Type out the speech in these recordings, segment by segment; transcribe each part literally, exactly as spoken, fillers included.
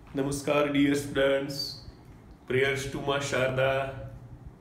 Namaskar, dear students. Prayers to Ma Sharda.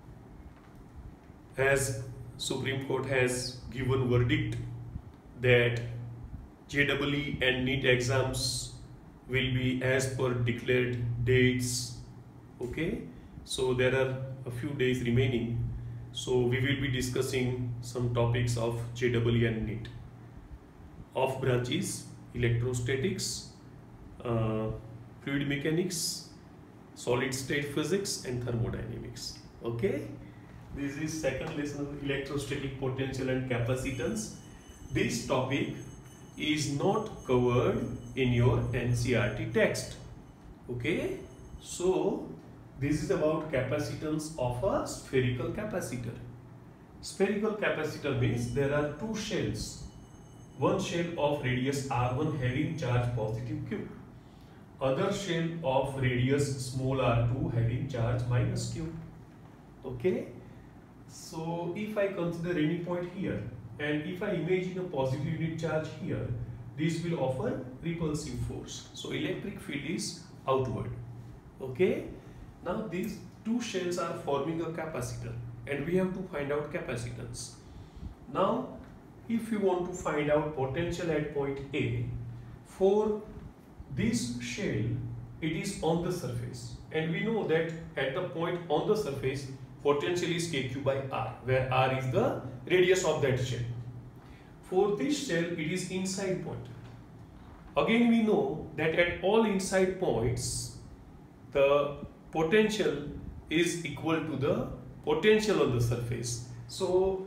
As Supreme Court has given verdict that J E E and NEET exams will be as per declared dates. Okay, so there are a few days remaining. So we will be discussing some topics of J E E and NEET. Off branches, electrostatics, uh, fluid mechanics, solid state physics and thermodynamics. Okay, this is second lesson of electrostatic potential and capacitance. This topic is not covered in your N C E R T text. Okay, so this is about capacitance of a spherical capacitor. Spherical capacitor means there are two shells. One shell of radius R one having charge positive Q. Other shell of radius small r two having charge minus Q. Okay. So if I consider any point here and if I imagine a positive unit charge here, this will offer repulsive force. So electric field is outward. Okay. Now these two shells are forming a capacitor and we have to find out capacitance. Now if you want to find out potential at point A, for this shell it is on the surface and we know that at the point on the surface potential is K Q by R, where R is the radius of that shell. For this shell it is inside point. Again we know that at all inside points the potential is equal to the potential on the surface. So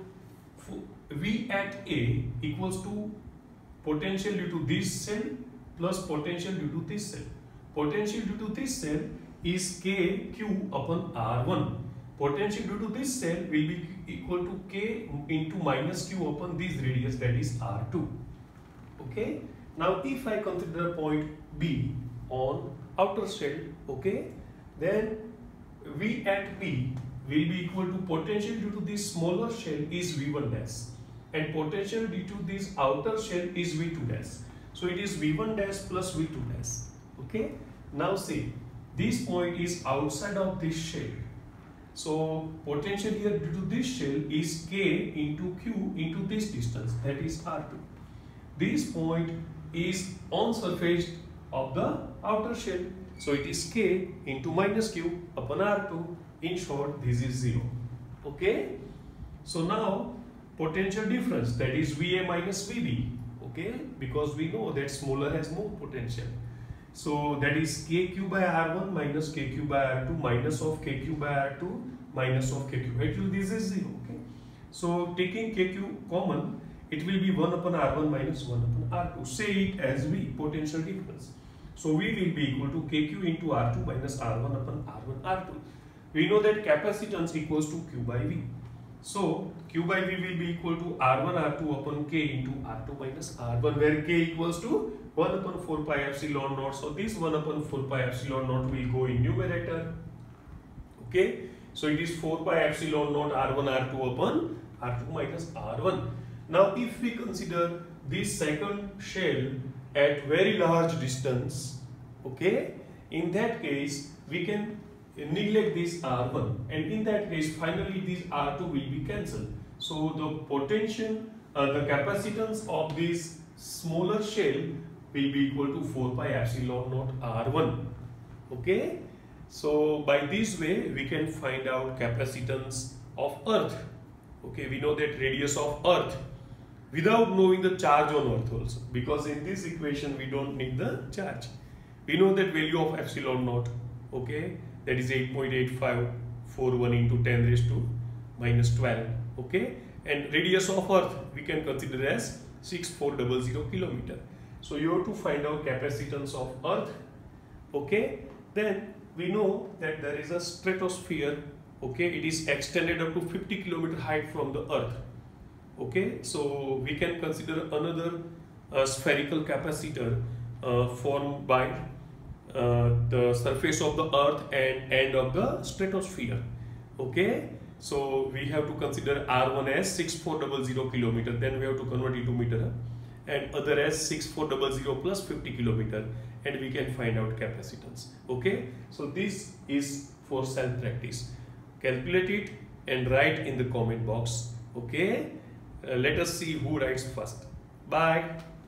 V at A equals to potential due to this cell plus potential due to this cell. Potential due to this cell is K Q upon R one. Potential due to this cell will be equal to K into minus Q upon this radius, that is R two. Okay. Now if I consider point B on outer shell, okay, then V at B will be equal to potential due to this smaller shell is V one dash and potential due to this outer shell is V two dash. So it is V one dash plus V two dash. Okay. Now see, this point is outside of this shell. So potential here due to this shell is K into Q into this distance, that is R two. This point is on surface of the outer shell. So it is K into minus Q upon R two. In short, this is zero. Okay. So now potential difference, that is V A minus V B. Okay, because we know that smaller has more potential. So that is K Q by R one minus K Q by R two minus of K Q by R two minus of K Q. Actually this is zero. Okay. So taking K Q common, it will be one upon R one minus one upon R two. Say it as V, potential difference. So V will be equal to K Q into R two minus R one upon R one R two. We know that capacitance equals to Q by V. So Q by V will be equal to R one R two upon K into R two minus R one, where K equals to one upon four pi epsilon naught. So this one upon four pi epsilon naught will go in numerator. Okay. So it is four pi epsilon naught R one R two upon R two minus R one. Now if we consider this second shell at very large distance, okay, in that case we can neglect this R one and in that case finally this R two will be cancelled. So the potential, uh, the capacitance of this smaller shell will be equal to four pi epsilon naught R one. Okay. So by this way we can find out capacitance of Earth. Okay, we know that radius of Earth without knowing the charge on Earth also, because in this equation we don't need the charge. We know that value of epsilon naught. Okay, that is eight point eight five four one into ten raised to minus twelve. Okay, and radius of Earth we can consider as six four zero zero kilometer. So you have to find out capacitance of Earth. Okay, then we know that there is a stratosphere. Okay, it is extended up to fifty kilometer height from the Earth. Okay, so we can consider another uh, spherical capacitor uh, formed by uh, the surface of the Earth and end of the stratosphere. Okay, so we have to consider R one as six four zero zero kilometer. Then we have to convert it to meter. and other as six four zero zero plus fifty kilometer, and we can find out capacitance. Okay, so this is for self practice. Calculate it and write in the comment box. Okay, uh, let us see who writes first. Bye.